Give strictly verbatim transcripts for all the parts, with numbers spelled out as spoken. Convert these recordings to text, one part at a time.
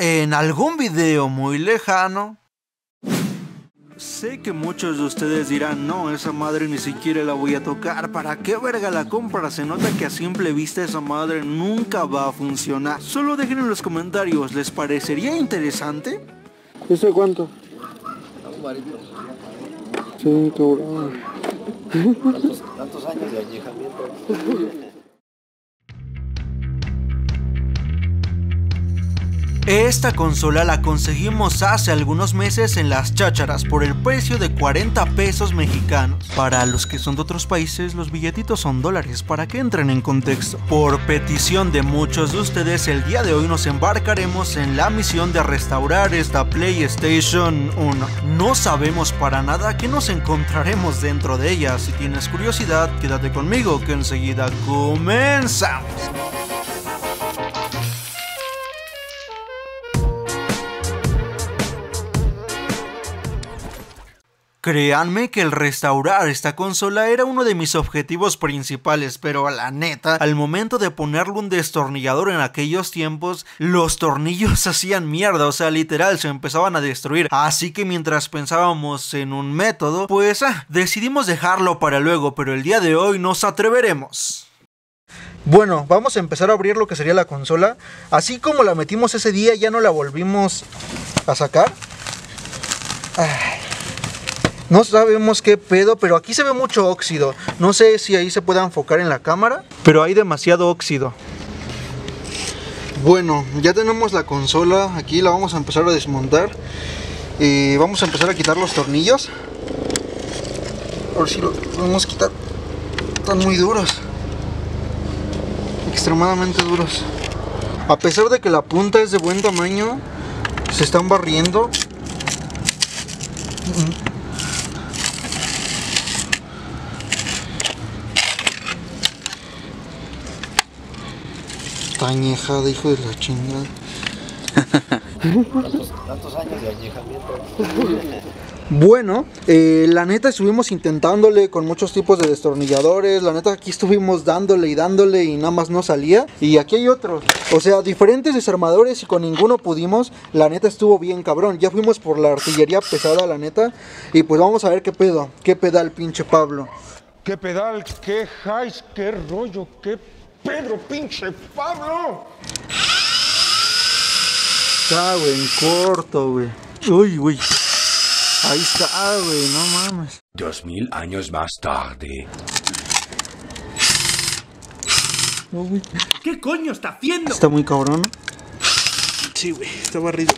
en algún video muy lejano. Sé que muchos de ustedes dirán, no, esa madre ni siquiera la voy a tocar, ¿para qué verga la compra? Se nota que a simple vista esa madre nunca va a funcionar. Solo dejen en los comentarios, ¿les parecería interesante? ¿Eso cuánto? Sí, cabrón. ¿Tantos, tantos años de añejamiento? Esta consola la conseguimos hace algunos meses en las chácharas por el precio de cuarenta pesos mexicanos. Para los que son de otros países, los billetitos son dólares, para que entren en contexto. Por petición de muchos de ustedes, el día de hoy nos embarcaremos en la misión de restaurar esta PlayStation uno. No sabemos para nada qué nos encontraremos dentro de ella. Si tienes curiosidad, quédate conmigo que enseguida comenzamos. Créanme que el restaurar esta consola era uno de mis objetivos principales, pero la neta, al momento de ponerle un destornillador en aquellos tiempos, los tornillos hacían mierda, o sea, literal, se empezaban a destruir. Así que mientras pensábamos en un método, pues ah, decidimos dejarlo para luego, pero el día de hoy nos atreveremos. Bueno, vamos a empezar a abrir lo que sería la consola. Así como la metimos ese día, ya no la volvimos a sacar. Ay. No sabemos qué pedo, pero aquí se ve mucho óxido. No sé si ahí se pueda enfocar en la cámara, pero hay demasiado óxido. Bueno, ya tenemos la consola. Aquí la vamos a empezar a desmontar. Y vamos a empezar a quitar los tornillos. A ver si los podemos quitar. Están muy duros. Extremadamente duros. A pesar de que la punta es de buen tamaño, se están barriendo. Está añejada, hijo de la chingada. ¿Tantos, tantos años de añejamiento? Bueno, eh, la neta estuvimos intentándole con muchos tipos de destornilladores. La neta aquí estuvimos dándole y dándole y nada más no salía. Y aquí hay otros, o sea, diferentes desarmadores y con ninguno pudimos. La neta estuvo bien cabrón. Ya fuimos por la artillería pesada, la neta. Y pues vamos a ver qué pedo, qué pedal pinche Pablo. ¿Qué pedal? ¿Qué highs? ¿Qué rollo? ¿Qué Pedro pinche Pablo? Está, güey, en corto, güey. Uy, güey. Ahí está, güey, no mames. Dos mil años más tarde. No, güey. ¿Qué coño está haciendo? Está muy cabrón. Sí, güey, está barrido.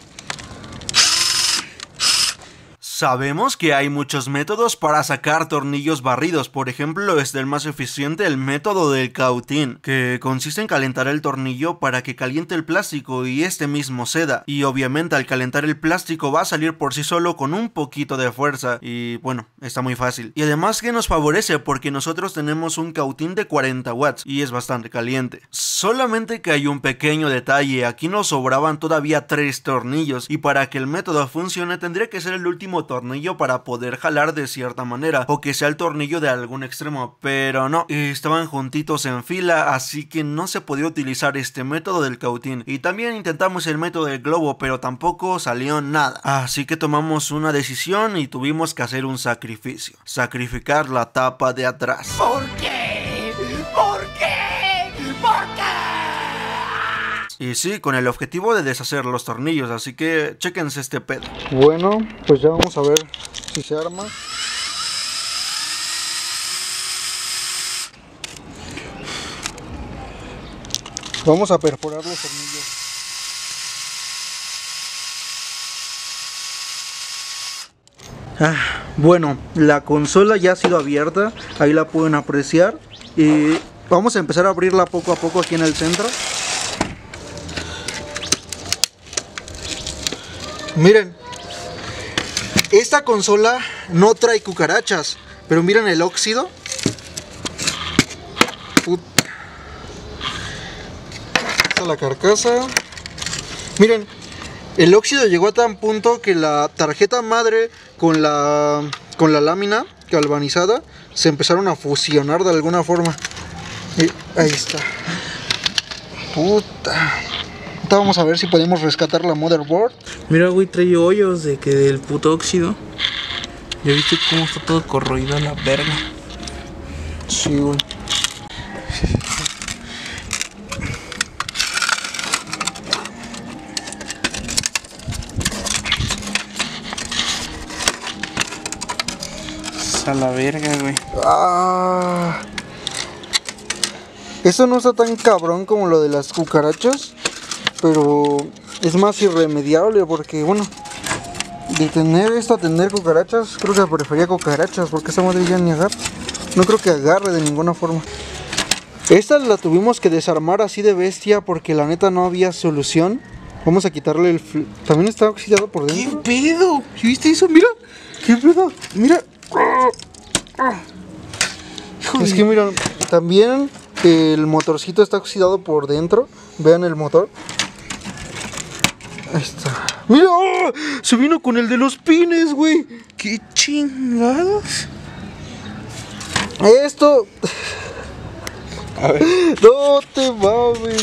Sabemos que hay muchos métodos para sacar tornillos barridos. Por ejemplo, es el más eficiente el método del cautín, que consiste en calentar el tornillo para que caliente el plástico y este mismo ceda. Y obviamente al calentar el plástico va a salir por sí solo con un poquito de fuerza. Y bueno, está muy fácil. Y además que nos favorece porque nosotros tenemos un cautín de cuarenta watts y es bastante caliente. Solamente que hay un pequeño detalle. Aquí nos sobraban todavía tres tornillos y para que el método funcione tendría que ser el último tornillo para poder jalar de cierta manera, o que sea el tornillo de algún extremo, pero no, estaban juntitos en fila, así que no se podía utilizar este método del cautín. Y también intentamos el método del globo, pero tampoco salió nada, así que tomamos una decisión y tuvimos que hacer un sacrificio: sacrificar la tapa de atrás. ¿Por qué? ¿Por qué? ¿Por qué? Y sí, con el objetivo de deshacer los tornillos, así que chéquense este pedo. Bueno, pues ya vamos a ver si se arma. Vamos a perforar los tornillos. Ah, bueno, la consola ya ha sido abierta, ahí la pueden apreciar. Y vamos a empezar a abrirla poco a poco aquí en el centro. Miren, esta consola no trae cucarachas, pero miren el óxido. Puta. Esta es la carcasa. Miren, el óxido llegó a tan punto que la tarjeta madre con la, con la lámina galvanizada se empezaron a fusionar de alguna forma. Y ahí está. Puta. Ahorita vamos a ver si podemos rescatar la motherboard. Mira, güey, trae hoyos de que del puto óxido. ¿Ya viste cómo está todo corroído a la verga? Sí, güey. A la verga, güey. Ah, eso no está tan cabrón como lo de las cucarachas, pero es más irremediable porque, bueno, de tener esto a tener cucarachas, creo que prefería cucarachas porque esta madre ya ni agarra. No creo que agarre de ninguna forma. Esta la tuvimos que desarmar así de bestia porque la neta no había solución. Vamos a quitarle el... fl- También está oxidado por dentro. ¿Qué pedo? ¿Sí viste eso? Mira. ¿Qué pedo? Mira. Es que miren, también el motorcito está oxidado por dentro. Vean el motor. Ahí está. ¡Mira! ¡Oh! Se vino con el de los pines, güey. ¡Qué chingados! Esto... A ver. No te mames.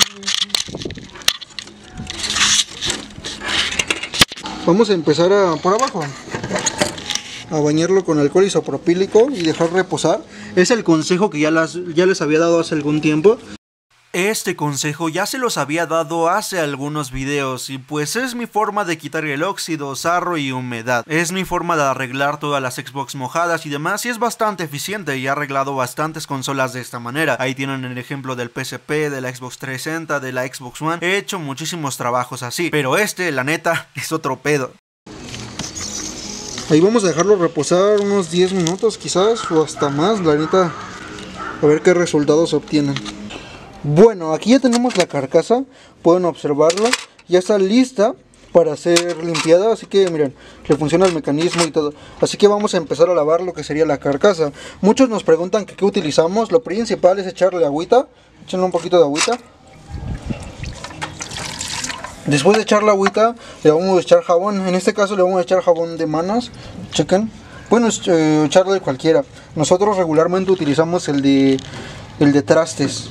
Vamos a empezar a, por abajo, a bañarlo con alcohol isopropílico y dejar reposar. Es el consejo que ya, las, ya les había dado hace algún tiempo. Este consejo ya se los había dado hace algunos videos y pues es mi forma de quitar el óxido, sarro y humedad. Es mi forma de arreglar todas las Xbox mojadas y demás y es bastante eficiente y he arreglado bastantes consolas de esta manera. Ahí tienen el ejemplo del P S P, de la Xbox trescientos sesenta, de la Xbox One. He hecho muchísimos trabajos así, pero este, la neta, es otro pedo. Ahí vamos a dejarlo reposar unos diez minutos quizás o hasta más, la neta, a ver qué resultados obtienen. Bueno, aquí ya tenemos la carcasa, pueden observarla, ya está lista para ser limpiada, así que miren, le funciona el mecanismo y todo. Así que vamos a empezar a lavar lo que sería la carcasa. Muchos nos preguntan que qué utilizamos, lo principal es echarle agüita, échenle un poquito de agüita. Después de echar la agüita, le vamos a echar jabón, en este caso le vamos a echar jabón de manos, chequen. Bueno, eh, echarle cualquiera, nosotros regularmente utilizamos el de, el de trastes.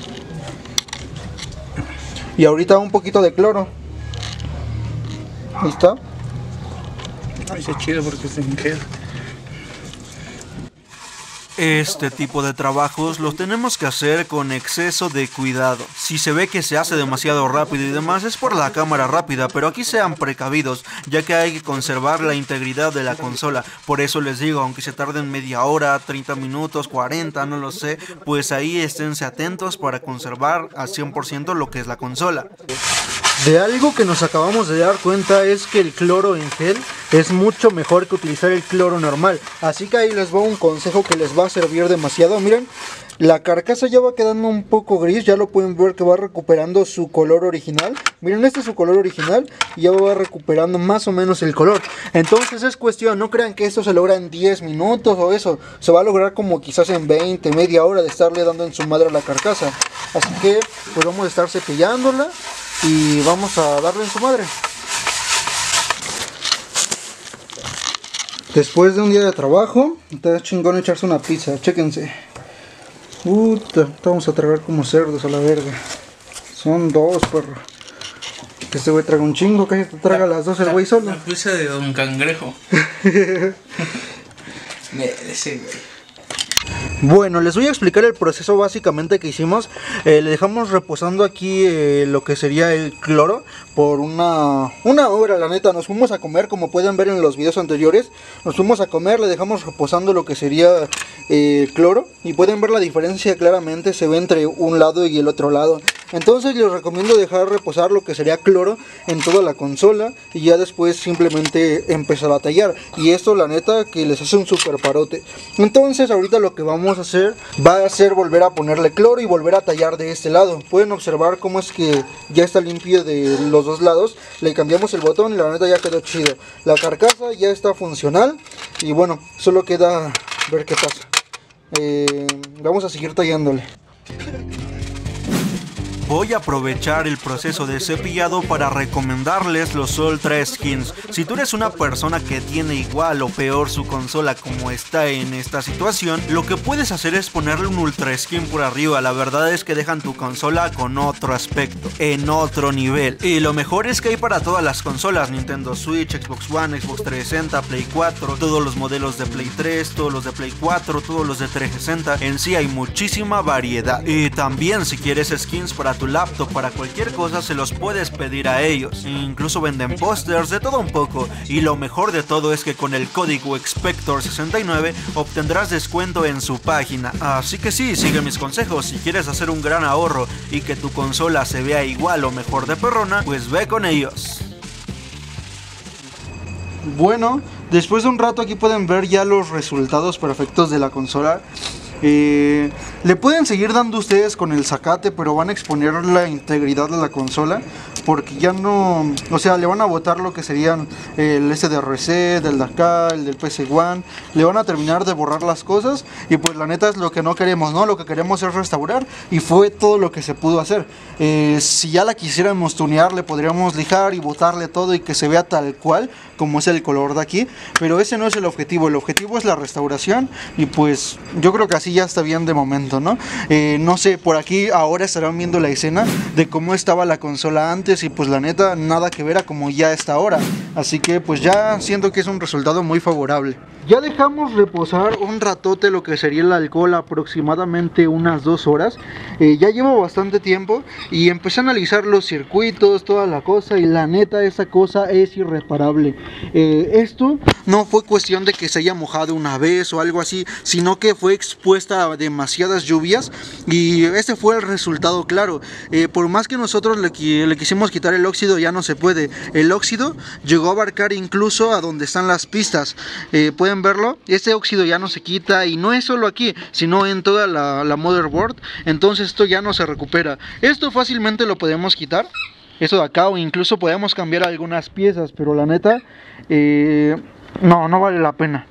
Y ahorita un poquito de cloro. Ahí está. Ay, se chido porque se me queda. Este tipo de trabajos los tenemos que hacer con exceso de cuidado. Si se ve que se hace demasiado rápido y demás es por la cámara rápida, pero aquí sean precavidos, ya que hay que conservar la integridad de la consola. Por eso les digo, aunque se tarden media hora, treinta minutos, cuarenta, no lo sé, pues ahí esténse atentos para conservar al cien por ciento lo que es la consola. De algo que nos acabamos de dar cuenta es que el cloro en gel es mucho mejor que utilizar el cloro normal. Así que ahí les va un consejo que les va a servir demasiado. Miren, la carcasa ya va quedando un poco gris, ya lo pueden ver que va recuperando su color original. Miren, este es su color original y ya va recuperando más o menos el color. Entonces es cuestión, no crean que esto se logra en diez minutos o eso. Se va a lograr como quizás en veinte, media hora de estarle dando en su madre a la carcasa. Así que pues vamos a estar cepillándola y vamos a darle en su madre. Después de un día de trabajo, está chingón echarse una pizza, chéquense. Puta, vamos a tragar como cerdos a la verga. Son dos, perro. Que este güey traga un chingo, casi te traga las dos el güey solo. La pizza de Don Cangrejo. Merece, güey. Bueno, les voy a explicar el proceso básicamente que hicimos. eh, Le dejamos reposando aquí eh, lo que sería el cloro por una, una hora, la neta. Nos fuimos a comer, como pueden ver en los videos anteriores. Nos fuimos a comer, le dejamos reposando lo que sería eh, el cloro. Y pueden ver la diferencia claramente, se ve entre un lado y el otro lado. Entonces les recomiendo dejar reposar lo que sería cloro en toda la consola. Y ya después simplemente empezar a tallar. Y esto la neta que les hace un super parote. Entonces ahorita lo que vamos a hacer va a ser volver a ponerle cloro y volver a tallar de este lado. Pueden observar cómo es que ya está limpio de los dos lados. Le cambiamos el botón y la neta ya quedó chido. La carcasa ya está funcional. Y bueno, solo queda ver qué pasa. eh, Vamos a seguir tallándole. voy a aprovechar el proceso de cepillado para recomendarles los Ultra Skins. Si tú eres una persona que tiene igual o peor su consola como está en esta situación, lo que puedes hacer es ponerle un Ultra Skin por arriba. La verdad es que dejan tu consola con otro aspecto, en otro nivel. Y lo mejor es que hay para todas las consolas: Nintendo Switch, Xbox One, Xbox trescientos sesenta, Play cuatro, todos los modelos de Play tres, todos los de Play cuatro, todos los de trescientos sesenta. En sí hay muchísima variedad. Y también si quieres skins para tu laptop, para cualquier cosa, se los puedes pedir a ellos. Incluso venden pósters, de todo un poco. Y lo mejor de todo es que con el código Expector sesenta y nueve obtendrás descuento en su página. Así que sí, sigue mis consejos. Si quieres hacer un gran ahorro y que tu consola se vea igual o mejor de perrona, pues ve con ellos. Bueno, después de un rato aquí pueden ver ya los resultados perfectos de la consola. Eh, le pueden seguir dando ustedes con el zacate, pero van a exponer la integridad de la consola, porque ya no, o sea, le van a botar lo que serían el S D R C, del de acá, el del P C One, le van a terminar de borrar las cosas, y pues la neta es lo que no queremos, ¿no? Lo que queremos es restaurar, y fue todo lo que se pudo hacer. Eh, si ya la quisiéramos tunear, le podríamos lijar y botarle todo y que se vea tal cual como es el color de aquí, pero ese no es el objetivo. El objetivo es la restauración, y pues yo creo que así ya está bien de momento, ¿no? Eh, no sé, por aquí ahora estarán viendo la escena de cómo estaba la consola antes, y pues la neta nada que ver a como ya está ahora, así que pues ya siento que es un resultado muy favorable. Ya dejamos reposar un ratote lo que sería el alcohol, aproximadamente unas dos horas. Eh, ya llevo bastante tiempo y empecé a analizar los circuitos, toda la cosa, y la neta esa cosa es irreparable. Eh, esto no fue cuestión de que se haya mojado una vez o algo así, sino que fue expuesta a demasiadas lluvias, y este fue el resultado claro. Eh, por más que nosotros le, le quisimos quitar el óxido, ya no se puede. El óxido llegó a abarcar incluso a donde están las pistas. Eh, pueden verlo, este óxido ya no se quita, y no es solo aquí, sino en toda la, la motherboard. Entonces esto ya no se recupera. Esto fácilmente lo podemos quitar, eso de acá, o incluso podemos cambiar algunas piezas, pero la neta eh, no, no vale la pena.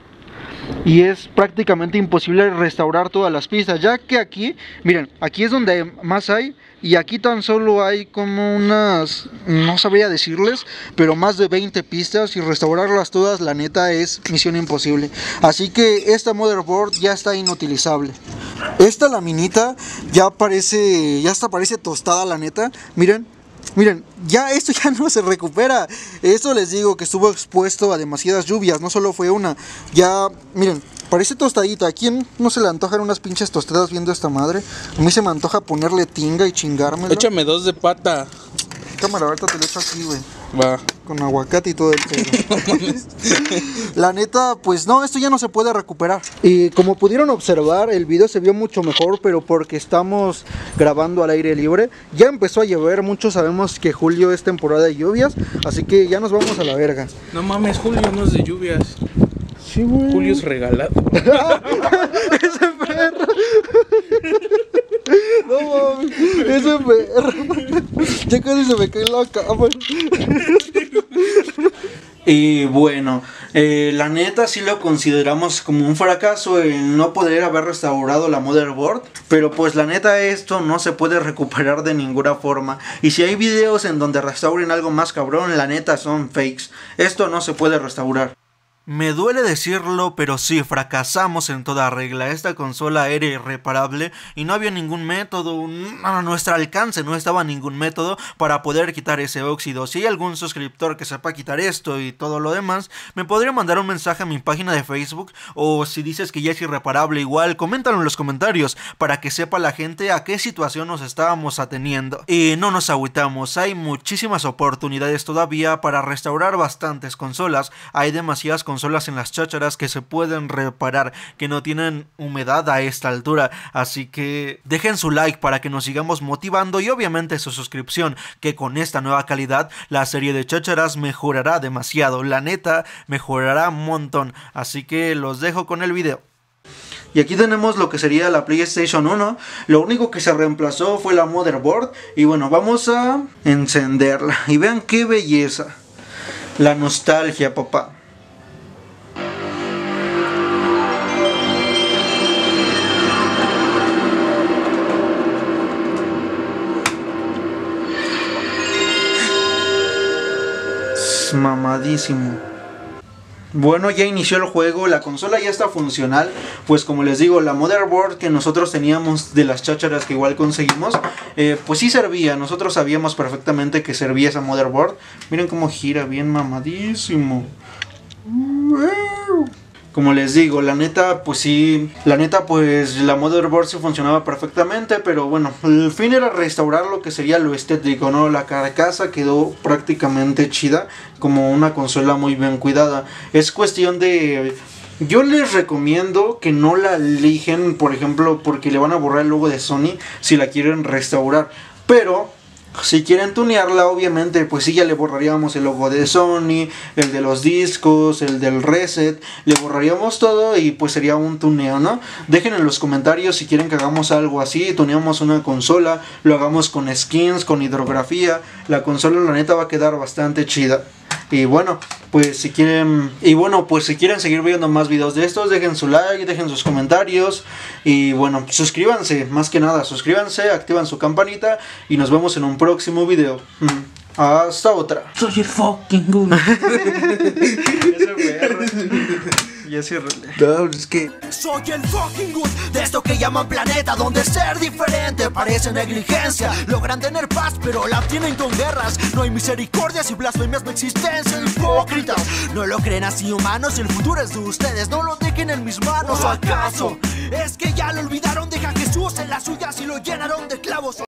Y es prácticamente imposible restaurar todas las pistas, ya que aquí, miren, aquí es donde más hay, y aquí tan solo hay como unas, no sabría decirles, pero más de veinte pistas, y restaurarlas todas, la neta, es misión imposible. Así que esta motherboard ya está inutilizable. Esta laminita ya parece, ya hasta parece tostada, la neta, miren. Miren, ya esto ya no se recupera. Esto les digo que estuvo expuesto a demasiadas lluvias, no solo fue una. Ya, miren, parece tostadita. ¿A quién no se le antojan unas pinches tostadas viendo esta madre? A mí se me antoja ponerle tinga y chingármelo. Échame dos de pata. Cámara, ahorita te lo echo aquí, güey. Va. Con aguacate y todo el pedo. La neta, pues no, esto ya no se puede recuperar. Y como pudieron observar, el video se vio mucho mejor, pero porque estamos grabando al aire libre. Ya empezó a llover, muchos sabemos que julio es temporada de lluvias, así que ya nos vamos a la verga. No mames, julio no es de lluvias. Sí, güey. Julio es regalado. Ese perro. No mames, ese perro. Ya casi se me cae la cama. Y bueno, eh, la neta sí lo consideramos como un fracaso el no poder haber restaurado la motherboard, pero pues la neta esto no se puede recuperar de ninguna forma. Y si hay videos en donde restauren algo más cabrón, la neta son fakes. Esto no se puede restaurar. Me duele decirlo, pero sí, fracasamos en toda regla. Esta consola era irreparable y no había ningún método, a nuestro alcance no estaba ningún método para poder quitar ese óxido. Si hay algún suscriptor que sepa quitar esto y todo lo demás, me podría mandar un mensaje a mi página de Facebook, o si dices que ya es irreparable igual, coméntalo en los comentarios para que sepa la gente a qué situación nos estábamos ateniendo. Y no nos agüitamos, hay muchísimas oportunidades todavía para restaurar bastantes consolas. Hay demasiadas consolas consolas en las chácharas que se pueden reparar, que no tienen humedad a esta altura, así que dejen su like para que nos sigamos motivando, y obviamente su suscripción, que con esta nueva calidad la serie de chácharas mejorará demasiado, la neta mejorará un montón, así que los dejo con el video. Y aquí tenemos lo que sería la PlayStation uno. Lo único que se reemplazó fue la motherboard. Y bueno, vamos a encenderla y vean qué belleza. La nostalgia, papá. mamadísimo. Bueno, ya inició el juego, la consola ya está funcional. Pues como les digo, la motherboard que nosotros teníamos de las chácharas que igual conseguimos, eh, pues sí servía. Nosotros sabíamos perfectamente que servía esa motherboard. Miren cómo gira, bien mamadísimo. Como les digo, la neta, pues sí, la neta, pues la motherboard sí funcionaba perfectamente, pero bueno, el fin era restaurar lo que sería lo estético, ¿no? La carcasa quedó prácticamente chida, como una consola muy bien cuidada. Es cuestión de... Yo les recomiendo que no la eligen, por ejemplo, porque le van a borrar el logo de Sony si la quieren restaurar, pero... si quieren tunearla, obviamente, pues sí, ya le borraríamos el logo de Sony, el de los discos, el del reset, le borraríamos todo y pues sería un tuneo, ¿no? Dejen en los comentarios si quieren que hagamos algo así, tuneamos una consola, lo hagamos con skins, con hidrografía. La consola, la neta, va a quedar bastante chida. Y bueno, pues si quieren y bueno, pues si quieren seguir viendo más videos de estos, dejen su like, dejen sus comentarios y bueno, suscríbanse, más que nada, suscríbanse, activan su campanita y nos vemos en un próximo video. Hasta otra. Soy el fucking good. Ya cierro. No, es que... Soy el fucking good de esto que llaman planeta, donde ser diferente parece negligencia. Logran tener paz, pero la tienen con guerras. No hay misericordias y blasfemias de existencia. Hipócritas, no lo creen así, humanos. El futuro es de ustedes, no lo dejen en mis manos. ¿O acaso es que ya lo olvidaron? Deja a Jesús en las suyas y lo llenaron de clavos.